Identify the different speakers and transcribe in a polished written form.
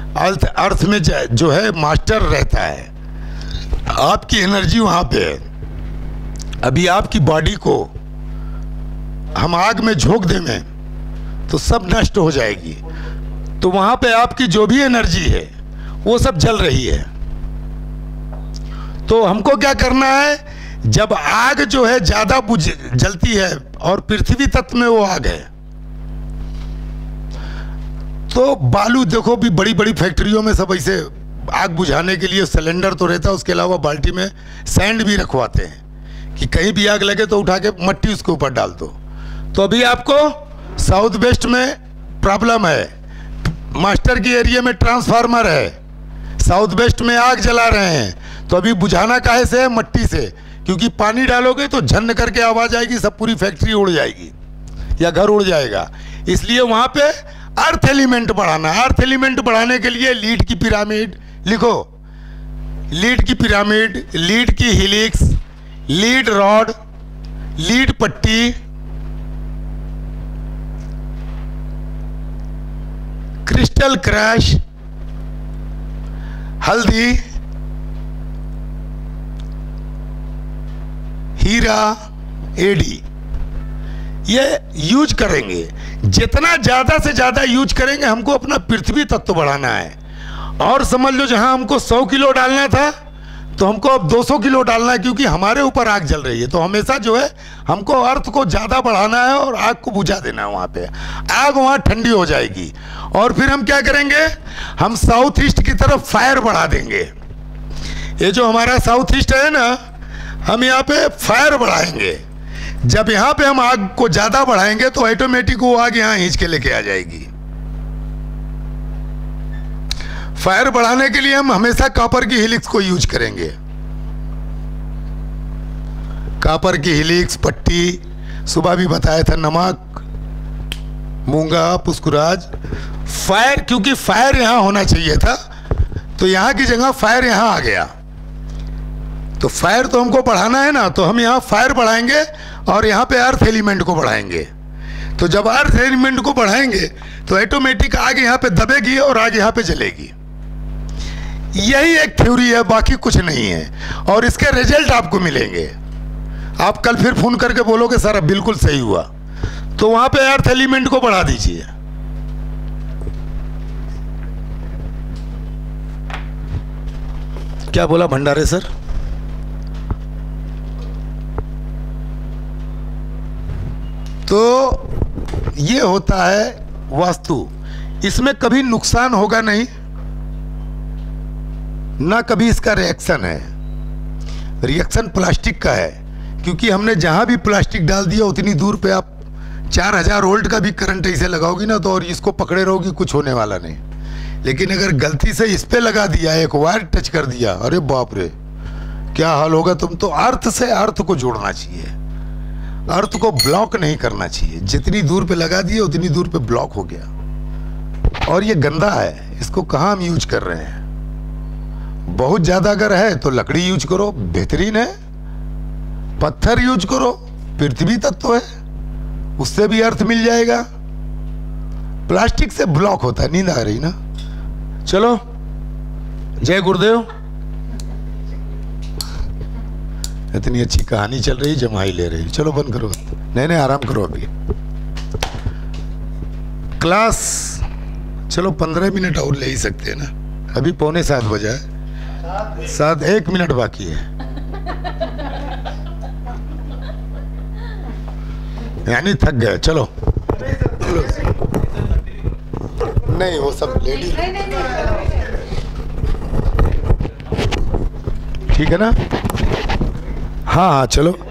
Speaker 1: अर्थ में जो है मास्टर रहता है। आपकी एनर्जी वहाँ पे है। अभी आपकी बॉडी को हम आग में झोंक दें तो सब नष्ट हो जाएगी। तो वहाँ पे आपकी जो भी एनर्जी है वो सब जल रही है। तो हमको क्या करना है, जब आग जो है ज़्यादा जलती है और पृथ्वी तत्व में वो आग है, तो बालू देखो भी बड़ी बड़ी फैक्ट्रियों में सब ऐसे आग बुझाने के लिए सिलेंडर तो रहता है, उसके अलावा बाल्टी में सैंड भी रखवाते हैं कि कहीं भी आग लगे तो उठा के मट्टी उसके ऊपर डाल दो। तो अभी आपको साउथ वेस्ट में प्रॉब्लम है, मास्टर की एरिया में ट्रांसफार्मर है, साउथ वेस्ट में आग जला रहे हैं। तो अभी बुझाना काहे से है? मट्टी से, क्योंकि पानी डालोगे तो झन्न करके आवाज़ आएगी, सब पूरी फैक्ट्री उड़ जाएगी या घर उड़ जाएगा। इसलिए वहाँ पे अर्थ एलिमेंट बढ़ाना। अर्थ एलिमेंट बढ़ाने के लिए लीड की पिरामिड लिखो, लीड की पिरामिड, लीड की हिलिक्स, लीड रॉड, लीड पट्टी, क्रिस्टल क्रैश, हल्दी, हीरा, एडी, ये यूज करेंगे। जितना ज़्यादा से ज़्यादा यूज करेंगे, हमको अपना पृथ्वी तत्व बढ़ाना है। और समझ लो जहां हमको 100 किलो डालना था तो हमको अब 200 किलो डालना है, क्योंकि हमारे ऊपर आग जल रही है। तो हमेशा जो है हमको अर्थ को ज़्यादा बढ़ाना है और आग को बुझा देना है। वहाँ पे आग वहाँ ठंडी हो जाएगी। और फिर हम क्या करेंगे, हम साउथ ईस्ट की तरफ फायर बढ़ा देंगे। ये जो हमारा साउथ ईस्ट है ना, हम यहाँ पे फायर बढ़ाएंगे। जब यहाँ पे हम आग को ज़्यादा बढ़ाएंगे तो ऑटोमेटिक वो आग यहाँ खींच के लेके आ जाएगी। फायर बढ़ाने के लिए हम हमेशा कॉपर की हिलिक्स को यूज करेंगे। कॉपर की हिलिक्स, पट्टी, सुबह भी बताया था, नमक, मूंगा, पुष्कराज। फायर, क्योंकि फायर यहां होना चाहिए था तो यहां की जगह फायर यहां आ गया। तो फायर तो हमको बढ़ाना है ना, तो हम यहां फायर बढ़ाएंगे और यहां पे अर्थ एलिमेंट को बढ़ाएंगे। तो जब अर्थ एलिमेंट को बढ़ाएंगे तो ऑटोमेटिक आग यहां पे दबेगी और आग यहां पे जलेगी। यही एक थ्योरी है, बाकी कुछ नहीं है। और इसके रिजल्ट आपको मिलेंगे। आप कल फिर फोन करके बोलोगे सर अब बिल्कुल सही हुआ। तो वहां पे अर्थ एलिमेंट को बढ़ा दीजिए। क्या बोला भंडारे सर? तो ये होता है वास्तु। इसमें कभी नुकसान होगा नहीं, ना कभी इसका रिएक्शन है। रिएक्शन प्लास्टिक का है, क्योंकि हमने जहां भी प्लास्टिक डाल दिया उतनी दूर पे आप 4000 वोल्ट का भी करंट ऐसे लगाओगी ना तो और इसको पकड़े रहोगी, कुछ होने वाला नहीं। लेकिन अगर गलती से इस पे लगा दिया, एक वायर टच कर दिया, अरे बाप रे क्या हाल होगा। तुम तो अर्थ से अर्थ को जोड़ना चाहिए, अर्थ को ब्लॉक नहीं करना चाहिए। जितनी दूर पे लगा दिए उतनी दूर पे ब्लॉक हो गया। और ये गंदा है, इसको कहाँ हम यूज कर रहे हैं। बहुत ज्यादा अगर है तो लकड़ी यूज करो, बेहतरीन है। पत्थर यूज करो, पृथ्वी तत्व है, उससे भी अर्थ मिल जाएगा। प्लास्टिक से ब्लॉक होता है। नींद आ रही ना? चलो, जय गुरुदेव। इतनी अच्छी कहानी चल रही, जमाई ले रही। चलो बंद करो। नहीं आराम करो अभी। क्लास चलो 15 मिनट और ले ही सकते हैं ना। अभी 6:45 बजा है, 7 1 मिनट बाकी है। यानी थक गए। चलो नहीं, वो सब लेडी ठीक है ना? हाँ चलो।